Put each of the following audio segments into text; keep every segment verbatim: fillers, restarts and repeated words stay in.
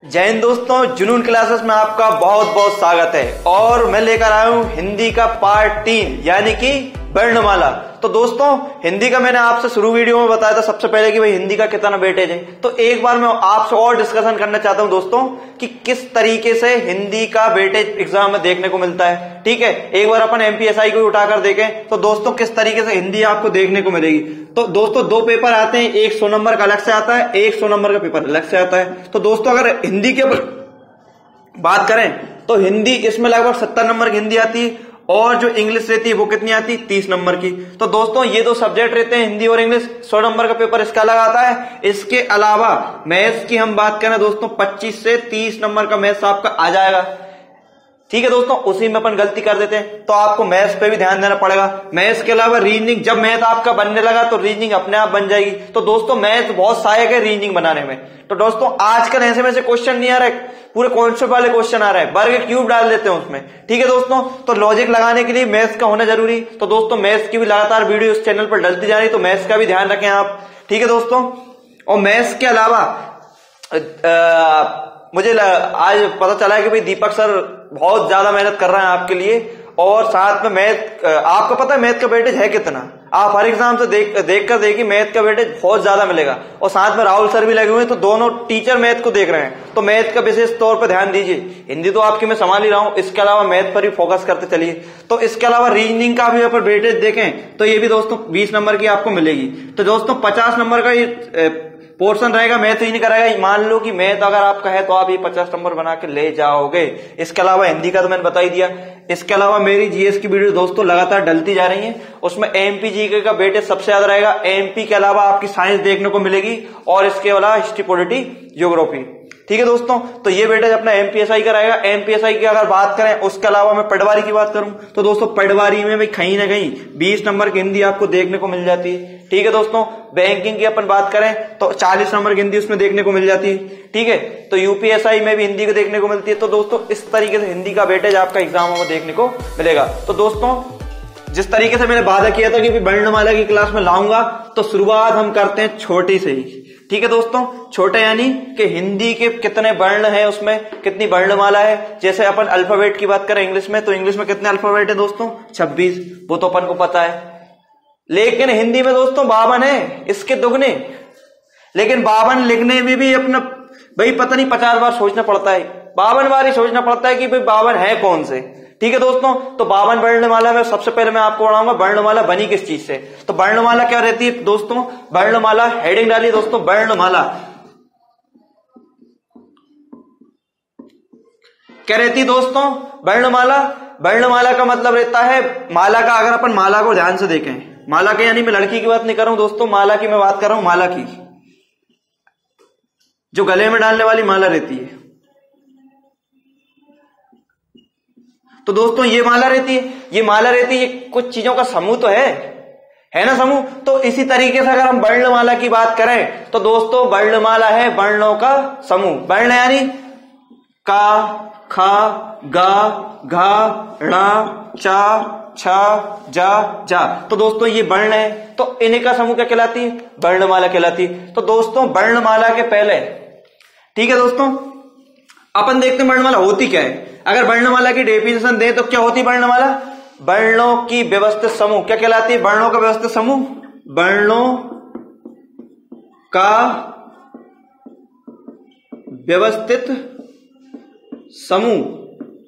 जय हिंद दोस्तों, जुनून क्लासेस में आपका बहुत बहुत स्वागत है। और मैं लेकर आया हूं हिंदी का पार्ट तीन यानी कि वर्णमाला। तो दोस्तों, हिंदी का मैंने आपसे शुरू वीडियो में बताया था सबसे पहले कि भाई हिंदी का कितना वेटेज है। तो एक बार मैं आपसे और डिस्कशन करना चाहता हूं दोस्तों कि किस तरीके से हिंदी का वेटेज एग्जाम में देखने को मिलता है। ठीक है, एक बार अपन एमपीएसआई को उठाकर देखें तो दोस्तों किस तरीके से हिंदी आपको देखने को मिलेगी। तो दोस्तों दो पेपर आते हैं, एक सौ नंबर का अलग से आता है, एक सौ नंबर का पेपर अलग से आता है। तो दोस्तों अगर हिंदी के बात करें तो हिंदी इसमें लगभग सत्तर नंबर की हिंदी आती है और जो इंग्लिश रहती है वो कितनी आती है, तीस नंबर की। तो दोस्तों ये दो सब्जेक्ट रहते हैं, हिंदी और इंग्लिश। सौ नंबर का पेपर इसका अलग आता है। इसके अलावा मैथ्स की हम बात करें दोस्तों, पच्चीस से तीस नंबर का मैथ्स आपका आ जाएगा। ठीक है दोस्तों, उसी में अपन गलती कर देते हैं तो आपको मैथ्स पे भी ध्यान देना पड़ेगा। मैथ्स के अलावा रीजनिंग, जब मैथ आपका बनने लगा तो रीजनिंग अपने आप बन जाएगी। तो दोस्तों मैथ बहुत सहायक है रीजनिंग बनाने में। तो दोस्तों आजकल ऐसे में से क्वेश्चन नहीं आ रहा है, पूरे कॉन्सेप्ट वाले क्वेश्चन आ रहे हैं, वर्ग क्यूब डाल देते हैं उसमें। ठीक है दोस्तों, तो लॉजिक लगाने के लिए मैथ्स का होना जरूरी। तो दोस्तों मैथ्स की भी लगातार वीडियो इस चैनल पर डलती जा रही है, तो मैथ्स का भी ध्यान रखें आप। ठीक है दोस्तों, और मैथ्स के अलावा आ, मुझे आज पता चला है कि भाई दीपक सर बहुत ज्यादा मेहनत कर रहे हैं आपके लिए। और साथ में मैथ, आपको पता है मैथ का वेटेज है कितना, आप हर एग्जाम से देख देख कर देखिए मैथ का वेटेज बहुत ज्यादा मिलेगा। और साथ में राहुल सर भी लगे हुए हैं, तो दोनों टीचर मैथ को देख रहे हैं। तो मैथ का विशेष तौर पर ध्यान दीजिए। हिंदी तो आपकी मैं संभाल ही रहा हूं, इसके अलावा मैथ पर भी फोकस करते चलिए। तो इसके अलावा रीजनिंग का भी अगर वेटेज देखें तो ये भी दोस्तों बीस नंबर की आपको मिलेगी। तो दोस्तों पचास नंबर का ये पोर्शन रहेगा मैथ ही नहीं कराएगा। मान लो कि मैथ अगर आपका है तो आप ये पचास नंबर बना के ले जाओगे। इसके अलावा हिंदी का तो मैंने बता ही दिया। इसके अलावा मेरी जीएस की वीडियो दोस्तों लगातार डलती जा रही है, उसमें एमपी जीके का वेटेज सबसे ज्यादा रहेगा। एमपी के अलावा आपकी साइंस देखने को मिलेगी और इसके अलावा हिस्ट्री, पॉलिटी, ज्योग्राफी। ठीक है दोस्तों, तो ये वेटेज अपना एमपीएसआई का रहेगा। एमपीएसआई की अगर बात करें, उसके अलावा मैं पटवारी की बात करूं तो दोस्तों पटवारी में भी कहीं ना कहीं बीस नंबर की हिंदी आपको देखने को मिल जाती है। ठीक है दोस्तों, बैंकिंग की अपन बात करें तो चालीस नंबर की हिंदी उसमें देखने को मिल जाती है। ठीक है, तो यूपीएसआई में भी हिंदी को देखने को मिलती है। तो दोस्तों इस तरीके से हिंदी का वेटेज आपका एग्जामों में देखने को मिलेगा। तो दोस्तों जिस तरीके से मैंने वादा किया था कि वर्णमाला की क्लास में लाऊंगा, तो शुरुआत हम करते हैं छोटी से ही। ठीक है दोस्तों, छोटे यानी कि हिंदी के कितने वर्ण है, उसमें कितनी वर्णमाला है। जैसे अपन अल्फाबेट की बात करें इंग्लिश में, तो इंग्लिश में कितने अल्फाबेट है दोस्तों, छब्बीस, वो तो अपन को पता है। लेकिन हिंदी में दोस्तों बावन है, इसके दुगने। लेकिन बावन लिखने में भी अपना भाई पता नहीं पचास बार सोचना पड़ता है, बावन बार ही सोचना पड़ता है कि भाई बावन है कौन से। ठीक है दोस्तों, तो बावन वर्णमाला में सबसे पहले मैं आपको पढ़ाऊंगा वर्णमाला बनी किस चीज से। तो वर्णमाला क्या रहती है दोस्तों, वर्णमाला हेडिंग डालिए दोस्तों, वर्णमाला क्या रहती है दोस्तों, वर्णमाला। वर्णमाला का मतलब रहता है माला का। अगर अपन माला को ध्यान से देखें, माला के यानी मैं लड़की की बात नहीं कर रहा हूं दोस्तों, माला की मैं बात कर रहा हूं, माला की जो गले में डालने वाली माला रहती है। तो दोस्तों ये माला रहती है, ये माला रहती है, ये कुछ चीजों का समूह तो है है ना समूह। तो इसी तरीके से अगर हम वर्णमाला की बात करें तो दोस्तों वर्णमाला है वर्णों का समूह। वर्ण यानी का, खा, गा, घा, णा, चा, छा, जा, जा। तो दोस्तों ये वर्ण है, तो इन्हीं का समूह क्या कहलाती है, वर्णमाला कहलाती है। तो दोस्तों वर्णमाला के पहले, ठीक है दोस्तों, अपन देखते हैं वर्णमाला होती क्या है। अगर वर्णमाला की डेफिनेशन दें तो क्या होती है वर्णमाला, वर्णों की व्यवस्थित समूह। क्या कहलाती है, वर्णों का व्यवस्थित समूह, वर्णों का व्यवस्थित समूह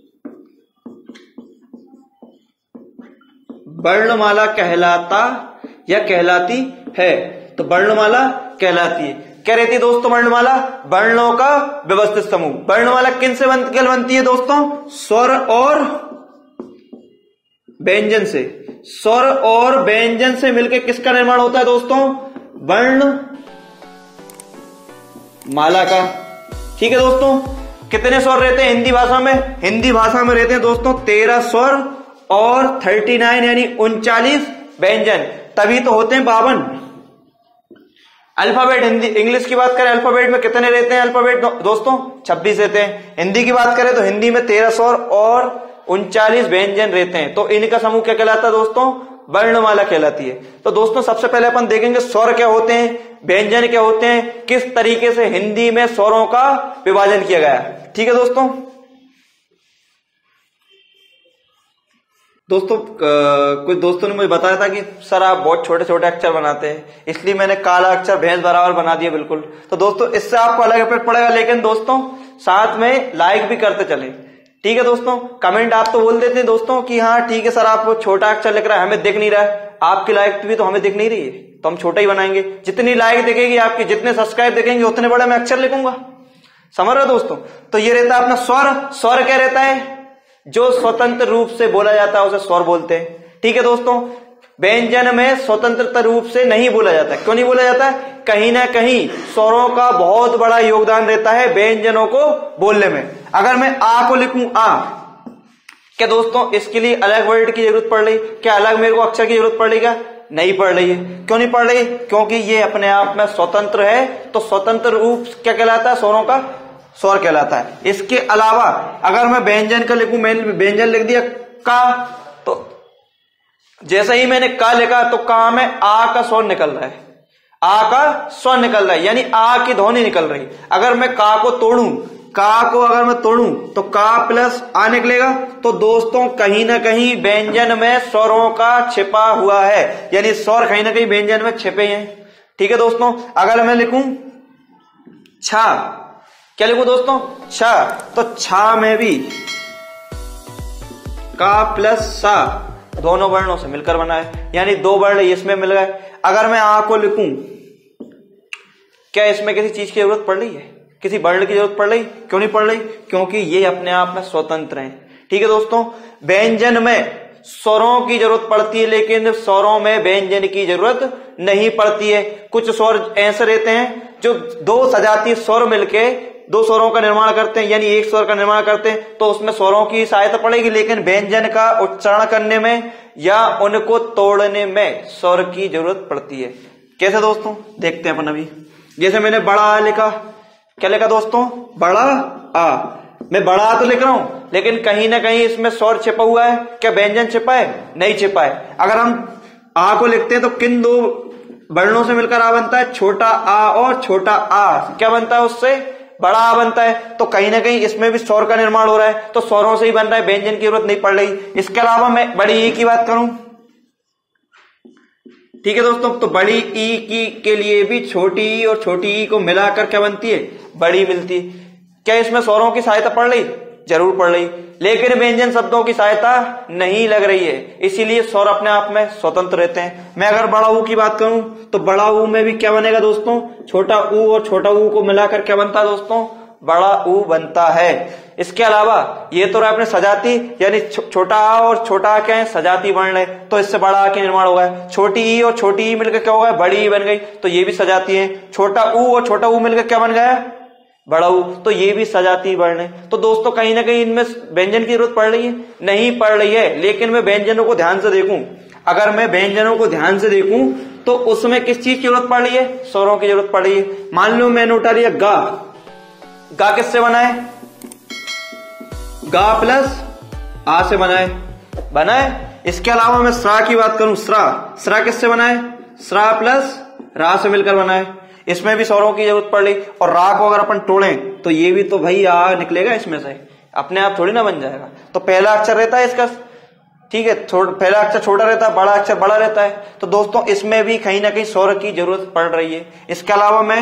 वर्णमाला कहलाता या कहलाती है। तो वर्णमाला कहलाती है। क्या रहती है दोस्तों वर्णमाला, वर्णों का व्यवस्थित समूह। वर्णमाला किन से बन, बनती है दोस्तों, स्वर और व्यंजन से। स्वर और व्यंजन से मिलकर किसका निर्माण होता है दोस्तों, वर्ण माला का। ठीक है दोस्तों, कितने स्वर रहते हैं हिंदी भाषा में, हिंदी भाषा में रहते हैं दोस्तों तेरह स्वर और उनतालीस यानी उनचालीस व्यंजन, तभी तो होते हैं बावन। अल्फाबेट हिंदी इंग्लिश की बात करें, अल्फाबेट में कितने रहते हैं अल्फाबेट दोस्तों, छब्बीस रहते हैं। हिंदी की बात करें तो हिंदी में तेरह स्वर और उनचालीस व्यंजन रहते हैं। तो इनका समूह क्या कहलाता है दोस्तों, वर्णमाला कहलाती है। तो दोस्तों सबसे पहले अपन देखेंगे स्वर क्या होते हैं, व्यंजन क्या होते हैं, किस तरीके से हिंदी में स्वरों का विभाजन किया गया। ठीक है दोस्तों। दोस्तों कुछ दोस्तों ने मुझे बताया था कि सर आप बहुत छोटे छोटे अक्षर बनाते हैं, इसलिए मैंने काला अक्षर भैंस बराबर बना दिया। बिल्कुल, तो दोस्तों इससे आपको अलग इफेक्ट पड़ेगा, लेकिन दोस्तों साथ में लाइक भी करते चले। ठीक है दोस्तों, कमेंट आप तो बोल देते हैं दोस्तों कि हाँ ठीक है सर आप छोटा अक्षर लिख रहा है, हमें दिख नहीं रहा है। आपकी लाइक भी तो हमें दिख नहीं रही है, तो हम छोटा ही बनाएंगे। जितनी लाइक दिखेगी आपकी, जितने सब्सक्राइब दिखेंगे, उतने बड़े मैं अक्षर लिखूंगा। समझ रहे हो दोस्तों। तो ये रहता है अपना स्वर। स्वर क्या रहता है, जो स्वतंत्र रूप से बोला जाता है उसे स्वर बोलते हैं। ठीक है दोस्तों, व्यंजन में स्वतंत्र रूप से नहीं बोला जाता। क्यों नहीं बोला जाता? कहीं ना कहीं स्वरों का बहुत बड़ा योगदान रहता है व्यंजनों को बोलने में। अगर मैं आ को लिखूं आ, क्या दोस्तों इसके लिए अलग वर्ड की जरूरत पड़ रही? क्या अलग मेरे को अक्षर की जरूरत पड़ रही? क्या नहीं पड़ रही है। क्यों नहीं पड़ रही? क्योंकि ये अपने आप में स्वतंत्र है। तो स्वतंत्र रूप क्या कहलाता है? स्वरों का स्वर कहलाता है। इसके अलावा अगर मैं व्यंजन का लिखूं, मैंने व्यंजन लिख दिया का, तो जैसे ही मैंने का लिखा तो का में आ का स्वर निकल रहा है, आ का स्वर निकल रहा है, यानी आ की ध्वनि निकल रही। अगर मैं का को तोड़ूं, का को अगर मैं तोड़ूं तो का प्लस आ निकलेगा। तो दोस्तों कहीं ना कहीं व्यंजन में स्वरों का छिपा हुआ है, यानी स्वर कहीं ना कहीं व्यंजन में छिपे हैं। ठीक है दोस्तों। अगर मैं लिखूं छा, क्या लिखूं दोस्तों? छा, तो छा में भी का प्लस सा दोनों वर्णों से मिलकर बना है, यानी दो वर्ण इसमें मिल गए। अगर मैं आ को लिखूं, क्या इसमें किसी चीज की जरूरत पड़ रही है? किसी वर्ण की जरूरत पड़ रही? क्यों नहीं पड़ रही? क्योंकि ये अपने आप में स्वतंत्र हैं। ठीक है दोस्तों। व्यंजन में स्वरों की जरूरत पड़ती है, लेकिन स्वरों में व्यंजन की जरूरत नहीं पड़ती है। कुछ स्वर ऐसे रहते हैं जो दो सजातीय स्वर मिलके दो स्वरों का निर्माण करते हैं, यानी एक स्वर का निर्माण करते हैं, तो उसमें स्वरों की सहायता पड़ेगी, लेकिन व्यंजन का उच्चारण करने में या उनको तोड़ने में स्वर की जरूरत पड़ती है। कैसे दोस्तों? देखते हैं अपन अभी। जैसे मैंने बड़ा आ लिखा, क्या लिखा दोस्तों? बड़ा आ। मैं बड़ा आ तो लिख रहा हूं, लेकिन कहीं ना कहीं इसमें स्वर छिपा हुआ है। क्या व्यंजन छिपा है? नहीं छिपा है। अगर हम आ को लिखते हैं तो किन दो वर्णों से मिलकर आ बनता है? छोटा आ और छोटा आ। क्या बनता है उससे? बड़ा आ बनता है। तो कहीं ना कहीं इसमें भी स्वर का निर्माण हो रहा है, तो स्वरों से ही बन रहा है, व्यंजन की जरूरत नहीं पड़ रही। इसके अलावा मैं बड़ी ई की बात करूं, ठीक है दोस्तों, तो बड़ी ई की के लिए भी छोटी ई और छोटी ई को मिलाकर क्या बनती है? बड़ी मिलती है। क्या इसमें स्वरों की सहायता पड़ रही? जरूर पड़ रही, लेकिन व्यंजन शब्दों की सहायता नहीं लग रही है, इसीलिए स्वर अपने आप में स्वतंत्र रहते हैं। मैं अगर बड़ा ऊ की बात करूं तो बड़ा ऊ में भी क्या बनेगा दोस्तों? छोटा ऊ और छोटा ऊ को मिलाकर क्या बनता है दोस्तों? बड़ा ऊ बनता है। इसके अलावा ये तो रहा अपने सजाती, यानी छोटा आ और छोटा आ क्या है? सजाती वर्ण है, तो इससे बड़ा आ के निर्माण होगा। छोटी ई और छोटी ई मिलकर क्या होगा? बड़ी ई बन गई, तो ये भी सजाती है। छोटा ऊ और छोटा ऊ मिलकर क्या बन गया? बड़ा ऊ, तो ये भी सजाती वर्ण है। तो दोस्तों कहीं ना कहीं इनमें व्यंजन की जरूरत पड़ रही है? नहीं पड़ रही है, लेकिन मैं व्यंजनों को ध्यान से देखूं, अगर मैं व्यंजनों को ध्यान से देखूं तो उसमें किस चीज की जरूरत पड़ रही है? स्वरों की जरूरत पड़ रही है। मान लो मैंने उठा लिया गा, गा किससे बना है? गा प्लस आ से बना है, बना है। इसके अलावा मैं स्रा की बात करूं, स्रा, स्रा किससे बना है? स्रा प्लस रा से मिलकर बना है, इसमें भी स्वरों की जरूरत पड़ रही। और रा को अगर अपन तोड़ें तो ये भी तो भाई आ निकलेगा इसमें से, अपने आप थोड़ी ना बन जाएगा। तो पहला अक्षर रहता है इसका, ठीक है, पहला अक्षर छोटा रहता है, बड़ा अक्षर बड़ा रहता है। तो दोस्तों इसमें भी कहीं ना कहीं स्वर की जरूरत पड़ रही है। इसके अलावा मैं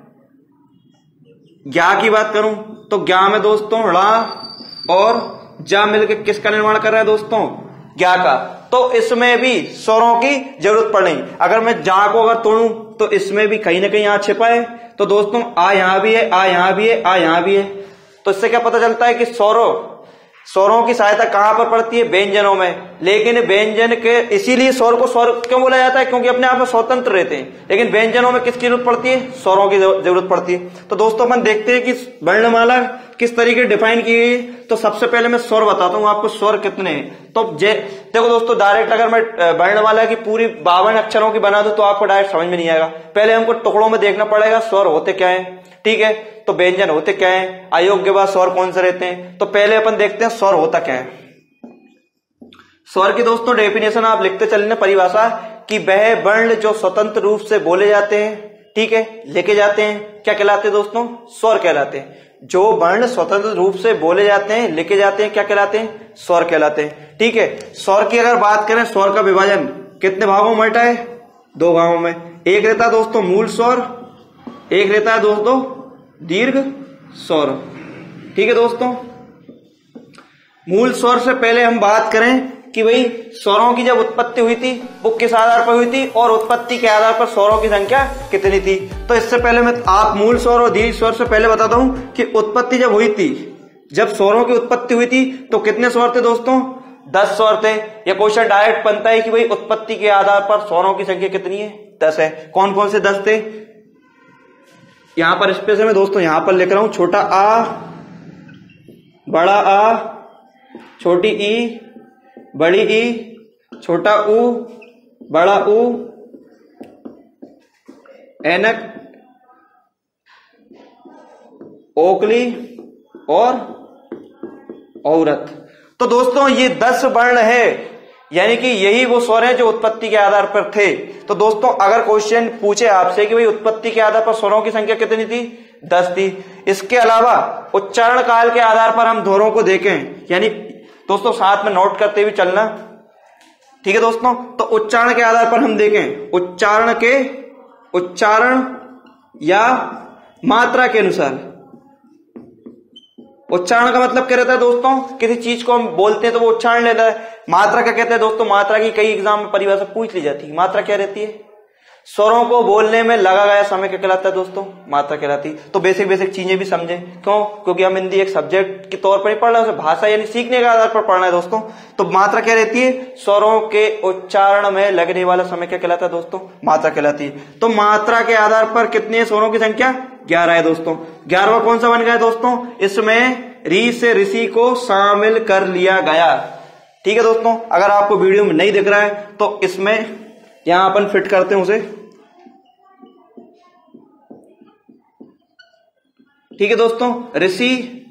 ज्ञा की बात करूं तो ज्ञा में दोस्तों ड़ा और जा मिलकर किसका निर्माण कर रहा है दोस्तों? ज्ञा का। तो इसमें भी स्वरों की जरूरत पड़ रही। अगर मैं जा को अगर तोड़ूं तो इसमें भी कहीं ना कहीं आ छिपा है। तो दोस्तों आ यहां भी है, आ यहां भी है, आ यहां भी है। तो इससे क्या पता चलता है कि स्वरों स्वरों की सहायता कहां पर पड़ती है? व्यंजनों में। लेकिन व्यंजन के, इसीलिए स्वर को स्वर क्यों बोला जाता है? क्योंकि अपने आप में स्वतंत्र रहते हैं। लेकिन व्यंजनों में किसकी जरूरत पड़ती है? स्वरों की जरूरत पड़ती है। तो दोस्तों अपन देखते हैं कि वर्णमाला किस तरीके डिफाइन की गई। तो सबसे पहले मैं स्वर बताता हूं आपको, स्वर कितने हैं। तो देखो दोस्तों, डायरेक्ट अगर मैं वर्णमाला की पूरी बावन अक्षरों की बना दूं तो आपको डायरेक्ट समझ में नहीं आएगा। पहले हमको टुकड़ों में देखना पड़ेगा स्वर होते क्या है, ठीक है, तो व्यंजन होते क्या है, अयोग्य बाद स्वर कौन से रहते हैं। तो पहले अपन देखते हैं स्वर होता क्या है। स्वर की दोस्तों डेफिनेशन आप लिखते चलने परिभाषा कि वह वर्ण जो स्वतंत्र रूप से बोले जाते हैं, ठीक है, लेके जाते हैं, क्या कहलाते हैं दोस्तों? स्वर कहलाते हैं। जो वर्ण स्वतंत्र रूप से बोले जाते हैं, लेके जाते हैं, क्या कहलाते हैं? स्वर कहलाते हैं। ठीक है, स्वर की अगर बात करें, स्वर का विभाजन कितने भागों में बटा है? दो भागों में। एक रहता है दोस्तों मूल स्वर, एक रहता है दोस्तों दीर्घ स्वर। ठीक है दोस्तों, मूल स्वर से पहले हम बात करें कि भाई स्वरों की जब उत्पत्ति हुई थी वो किस आधार पर हुई थी और उत्पत्ति के आधार पर स्वरों की संख्या कितनी थी। तो इससे पहले मैं आप मूल स्वर और दीर्घ स्वर से पहले बताता हूं कि उत्पत्ति जब हुई थी, जब स्वरों की उत्पत्ति हुई थी तो कितने स्वर थे दोस्तों? दस स्वर थे। यह क्वेश्चन डायरेक्ट बनता है कि भाई उत्पत्ति के आधार पर स्वरों की संख्या कितनी है? दस है। कौन कौन से दस थे? यहां पर स्पेशल में दोस्तों यहां पर लिख रहा हूं, छोटा आ, बड़ा आ, छोटी ई, बड़ी ई, छोटा ऊ, बड़ा ऊ, ऐनक, ओकली और औरत। तो दोस्तों ये दस वर्ण है, यानी कि यही वो स्वर है जो उत्पत्ति के आधार पर थे। तो दोस्तों अगर क्वेश्चन पूछे आपसे कि भाई उत्पत्ति के आधार पर स्वरों की संख्या कितनी थी? दस थी। इसके अलावा उच्चारण काल के आधार पर हम दोनों को देखें, यानी दोस्तों साथ में नोट करते हुए चलना, ठीक है दोस्तों। तो उच्चारण के आधार पर हम देखें, उच्चारण के उच्चारण या मात्रा के अनुसार। उच्चारण का मतलब क्या रहता है दोस्तों? किसी चीज को हम बोलते हैं तो वो उच्चारण लेता है। मात्रा क्या कहते हैं दोस्तों? मात्रा की कई एग्जाम में परिभाषा पूछ ली जाती है। मात्रा क्या रहती है? स्वरों को बोलने में लगा गया समय क्या कहलाता है दोस्तों? मात्रा कहलाती है। तो बेसिक बेसिक चीजें भी समझे, क्यों? क्योंकि हम हिंदी एक सब्जेक्ट के तौर पर ही पढ़ रहे हैं, उसे भाषा यानी सीखने के आधार पर पढ़ना है दोस्तों। तो मात्रा क्या रहती है? स्वरों के उच्चारण में लगने वाला समय क्या कहलाता है दोस्तों? मात्रा कहलाती है। तो मात्रा के आधार पर कितने स्वरों की संख्या? ग्यारह है दोस्तों। ग्यारहवां कौन सा बन गया दोस्तों? इसमें री से ऋषि को शामिल कर लिया गया। ठीक है दोस्तों, अगर आपको वीडियो में नहीं दिख रहा है तो इसमें यहां अपन फिट करते हैं उसे। ठीक है दोस्तों, ऋषि,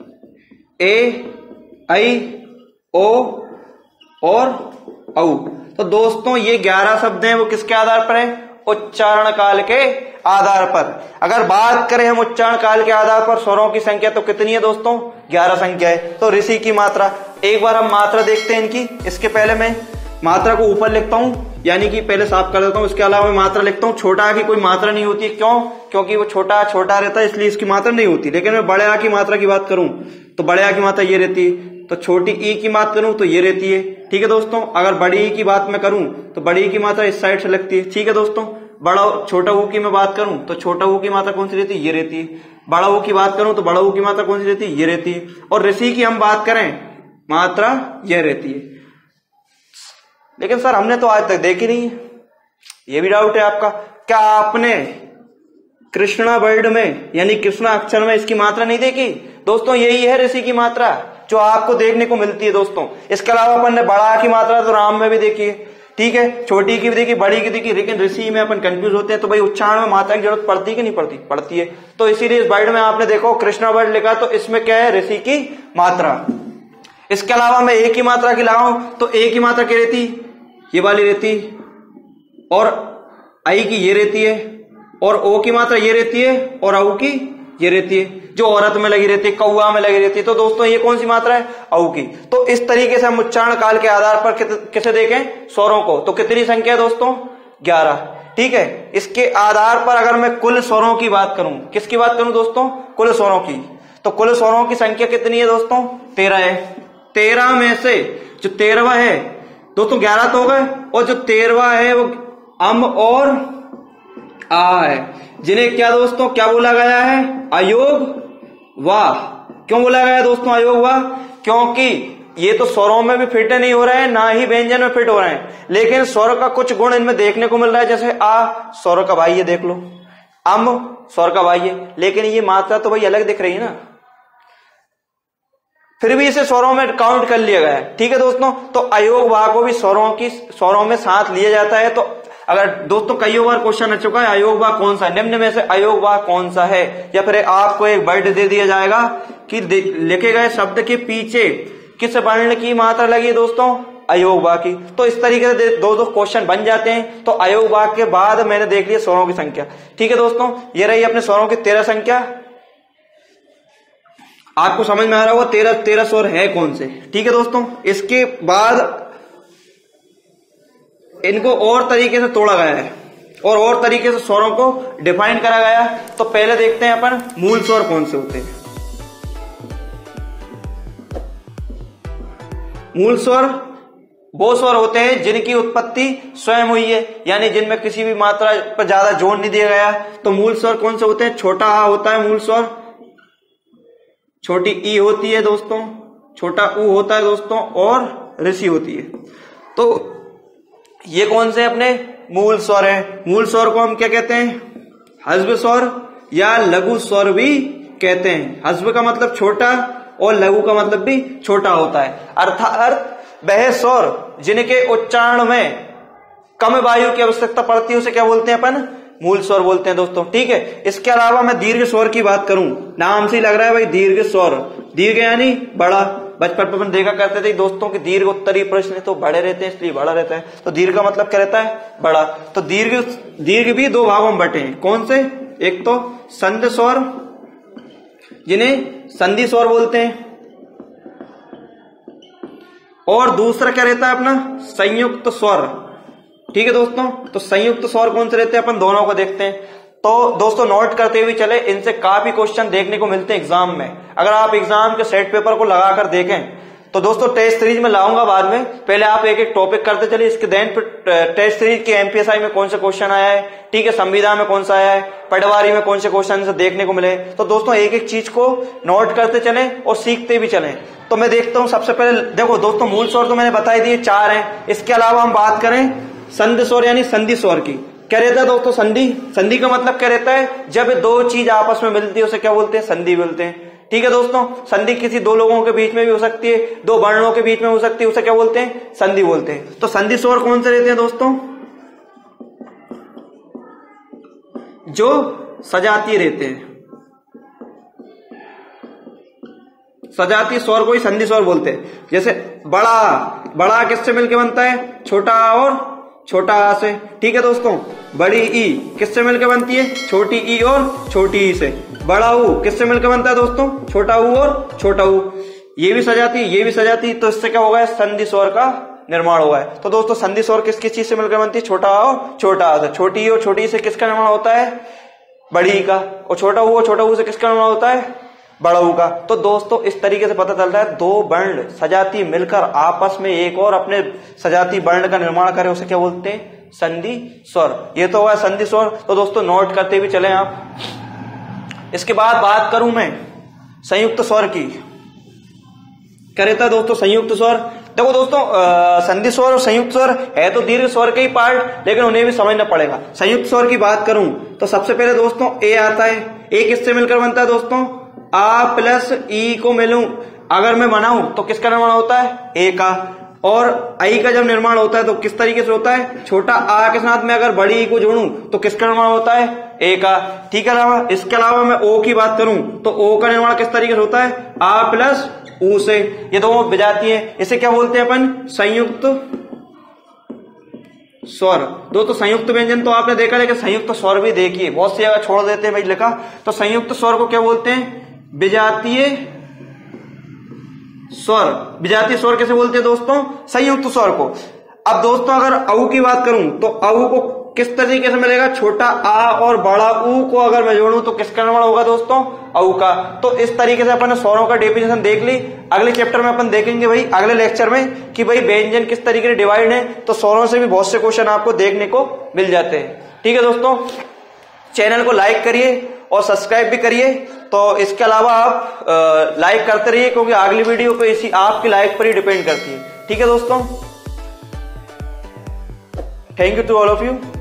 ए, आई, ओ और औ। तो दोस्तों ये ग्यारह शब्द हैं, वो किसके आधार पर है? उच्चारण काल के आधार पर। अगर बात करें हम उच्चारण काल के आधार पर स्वरों की संख्या तो कितनी है दोस्तों? ग्यारह संख्या है। तो ऋषि की मात्रा, एक बार हम मात्रा देखते हैं इनकी। इसके पहले मैं मात्रा को ऊपर लिखता हूं, यानी कि पहले साफ कर देता हूं। इसके अलावा मैं मात्रा लिखता हूं। छोटा आ की कोई मात्रा नहीं होती। क्यों? क्योंकि वो छोटा छोटा रहता है, इसलिए इसकी मात्रा नहीं होती। लेकिन मैं बड़े आ की मात्रा की बात करूं तो बड़े आ की मात्रा ये रहती है। तो छोटी ई की बात करूं तो ये रहती है। ठीक है दोस्तों, अगर बड़ी ई की बात मैं करूं तो बड़ी ई की मात्रा इस साइड से लगती है। ठीक है दोस्तों, बड़ा छोटा ऊ की मैं बात करूं तो छोटा ऊ की मात्रा कौन सी रहती है? ये रहती है। बड़ा ऊ की बात करूं तो बड़ा ऊ की मात्रा कौन सी रहती है? ये रहती है। और ऋषि की हम बात करें, मात्रा यह रहती है। लेकिन सर हमने तो आज तक देखी नहीं है, ये भी डाउट है आपका। क्या आपने कृष्णा वर्ड में यानी कृष्णा अक्षर में इसकी मात्रा नहीं देखी? दोस्तों यही है ऋषि की मात्रा जो आपको देखने को मिलती है दोस्तों। इसके अलावा अपन ने बड़ा की मात्रा तो राम में भी देखी है, ठीक है, छोटी की भी देखी, बड़ी की देखी, लेकिन ऋषि में अपन कंफ्यूज होते हैं। तो भाई उच्चारण में मात्रा की जरूरत पड़ती है कि नहीं पड़ती? पड़ती है। तो इसीलिए इस वर्ड में आपने देखो कृष्णा वर्ड लिखा, तो इसमें क्या है? ऋषि की मात्रा। इसके अलावा मैं एक ही मात्रा की लगाऊं तो एक ही मात्रा क्या रहती? ये वाली रहती, और आई की ये रहती है, और ओ की मात्रा ये रहती है, और औ की ये रहती है, जो औरत में लगी रहती है, कौआ में लगी रहती है। तो दोस्तों ये कौन सी मात्रा है? औ की। तो इस तरीके से हम उच्चारण काल के आधार पर किसे देखें? स्वरों को। तो कितनी संख्या है दोस्तों? ग्यारह। ठीक है, इसके आधार पर अगर मैं कुल स्वरों की बात करूं, किसकी बात करूं दोस्तों? कुल स्वरों की। तो कुल स्वरों की संख्या कितनी है दोस्तों? तेरह है। तेरह में से जो तेरहवा है दोस्तों, ग्यारह तो हो गए, और जो तेरहवा है वो अम और आ है, जिन्हें क्या दोस्तों क्या बोला गया है? अयोग वाह। क्यों बोला गया दोस्तों अयोग वाह? क्योंकि ये तो स्वरों में भी फिट नहीं हो रहे हैं, ना ही व्यंजन में फिट हो रहे हैं, लेकिन स्वर का कुछ गुण इनमें देखने को मिल रहा है। जैसे आ स्वर का भाई है, देख लो, अम स्वर का भाई है, लेकिन ये मात्रा तो भाई अलग दिख रही है ना, फिर भी इसे स्वरों में काउंट कर लिया गया है। ठीक है दोस्तों, तो अयोग वाह को भी स्वरों की स्वरों में साथ लिया जाता है। तो अगर दोस्तों कई बार क्वेश्चन आ चुका है अयोग वाह कौन सा है, निम्न में से अयोग वाह कौन सा है, या फिर आपको एक वर्ड दे दिया जाएगा कि लिखे गए शब्द के पीछे किस वर्ण की मात्रा लगी है दोस्तों? अयोग वाक्य की। तो इस तरीके से दो दो क्वेश्चन बन जाते हैं। तो अयोग वाक्य के बाद मैंने देख लिया स्वरों की संख्या। ठीक है दोस्तों, ये रही अपने स्वरों की तेरह संख्या। आपको समझ में आ रहा होगा तेरह तेरह स्वर है कौन से। ठीक है दोस्तों, इसके बाद इनको और तरीके से तोड़ा गया है और और तरीके से स्वरों को डिफाइन करा गया। तो पहले देखते हैं अपन मूल स्वर कौन से होते हैं। मूल स्वर वो स्वर होते हैं जिनकी उत्पत्ति स्वयं हुई है, यानी जिनमें किसी भी मात्रा पर ज्यादा जोर नहीं दिया गया। तो मूल स्वर कौन से होते हैं? छोटा आ होता है मूल स्वर, छोटी ई होती है दोस्तों, छोटा ऊ होता है दोस्तों, और ऋषि होती है। तो ये कौन से अपने मूल स्वर है। मूल स्वर को हम क्या कहते हैं? हस्व स्वर या लघु स्वर भी कहते हैं। हस्व का मतलब छोटा और लघु का मतलब भी छोटा होता है। अर्थात वह स्वर जिनके उच्चारण में कम वायु की आवश्यकता पड़ती है उसे क्या बोलते हैं अपन? मूल स्वर बोलते हैं दोस्तों। ठीक है, इसके अलावा मैं दीर्घ स्वर की बात करूं, नाम से ही लग रहा है भाई दीर्घ स्वर। दीर्घ यानी बड़ा। बचपन पर अपन देखा करते थे दोस्तों कि दीर्घ उत्तरी प्रश्न तो बड़े रहते हैं इसलिए बड़ा रहता है। तो दीर्घ का मतलब क्या रहता है? बड़ा। तो दीर्घ दीर्घ भी दो भागों में बटे हैं। कौन से? एक तो संध स्वर जिन्हें संधि स्वर बोलते हैं, और दूसरा क्या रहता है अपना? संयुक्त स्वर। ठीक है दोस्तों, तो संयुक्त स्वर कौन से रहते हैं अपन दोनों को देखते हैं। तो दोस्तों नोट करते हुए चले, इनसे काफी क्वेश्चन देखने को मिलते हैं एग्जाम में। अगर आप एग्जाम के सेट पेपर को लगाकर देखें तो दोस्तों टेस्ट सीरीज में लाऊंगा बाद में, पहले आप एक एक टॉपिक करते चलिए। इसके देन टेस्ट सीरीज के एमपीएसआई में कौन से क्वेश्चन आया है, ठीक है, संविधान में कौन सा आया है, पटवारी में कौन से क्वेश्चन देखने को मिले। तो दोस्तों एक एक चीज को नोट करते चलें और सीखते भी चलें। तो मैं देखता हूं सबसे पहले देखो दोस्तों मूल स्वर तो मैंने बता दिए चार हैं। इसके अलावा हम बात करें संधि स्वर यानी संधि स्वर की। क्या रहता है दोस्तों? संधि। संधि का मतलब क्या रहता है? जब दो चीज आपस में मिलती है उसे क्या बोलते हैं? संधि बोलते हैं। ठीक है दोस्तों, संधि किसी दो लोगों के बीच में भी हो सकती है, दो वर्णों के बीच में हो सकती है, उसे क्या बोलते हैं? संधि बोलते हैं। तो संधि स्वर कौन से रहते हैं दोस्तों? जो सजातीय रहते हैं। सजातीय स्वर को ही संधि स्वर बोलते हैं। जैसे बड़ा, बड़ा किससे मिलकर बनता है? छोटा आ और छोटा आ से। ठीक है दोस्तों, बड़ी ई किससे मिलकर बनती है? छोटी ई और छोटी ई से। बड़ा ऊ किससे मिलकर बनता है दोस्तों? छोटा ऊ और छोटा ऊ। ये भी सजाती, ये भी सजाती, तो इससे क्या होगा? संधि स्वर का निर्माण हुआ है। तो दोस्तों संधि स्वर किस किस चीज से मिलकर बनती है? छोटा आ और छोटा आ से। छोटी ई और छोटी ई से किसका निर्माण होता है? बड़ी ई का। और छोटा ऊ और छोटा ऊ से किसका निर्माण होता है? बड़ा ऊ का। तो दोस्तों इस तरीके से पता चलता है दो वर्ण सजाती मिलकर आपस में एक और अपने सजाती वर्ण का निर्माण करें उसे क्या बोलते हैं? संधि स्वर। ये तो हुआ संधि स्वर। तो दोस्तों नोट करते भी चले आप। इसके बाद बात करूं मैं संयुक्त स्वर की। क्या रहता है दोस्तों संयुक्त स्वर? देखो दोस्तों संधि स्वर और संयुक्त स्वर है तो दीर्घ स्वर के ही पार्ट, लेकिन उन्हें भी समझना पड़ेगा। संयुक्त स्वर की बात करूं तो सबसे पहले दोस्तों ए आता है। ए किससे मिलकर बनता है दोस्तों? आ प्लस ई को मिलूं अगर मैं बनाऊं तो किसका निर्माण होता है? ए का। और आई का जब निर्माण होता है तो किस तरीके से होता है? छोटा आ के साथ में अगर बड़ी ई को जोड़ूं तो किसका निर्माण होता है? ए का। ठीक है, अलावा इसके अलावा मैं ओ की बात करूं तो ओ का निर्माण किस तरीके से होता है? आ प्लस ऊ से। ये दोनों विजाती है, इसे क्या बोलते हैं अपन? संयुक्त स्वर। दोस्तों संयुक्त व्यंजन तो आपने देखा, लेकिन संयुक्त स्वर भी देखिए बहुत सी जगह छोड़ देते हैं भाई लिखा। तो संयुक्त स्वर को क्या बोलते हैं? विजातीय स्वर। विजातीय स्वर कैसे बोलते हैं दोस्तों? संयुक्त स्वर को। अब दोस्तों अगर औ की बात करूं तो औ को किस तरीके से मिलेगा? छोटा आ और बड़ा ऊ को अगर मैं जोड़ूं तो किसका निर्माण होगा दोस्तों? औ का। तो इस तरीके से अपन स्वरों का डेफिनेशन देख ली। अगले चैप्टर में अपन देखेंगे भाई, अगले लेक्चर में, कि भाई व्यंजन किस तरीके से डिवाइड है। तो स्वरों से भी बहुत से क्वेश्चन आपको देखने को मिल जाते हैं। ठीक है दोस्तों, चैनल को लाइक करिए और सब्सक्राइब भी करिए। तो इसके अलावा आप लाइक करते रहिए क्योंकि अगली वीडियो पे इसी आपकी लाइक पर ही डिपेंड करती है। ठीक है दोस्तों, thank you to all of you.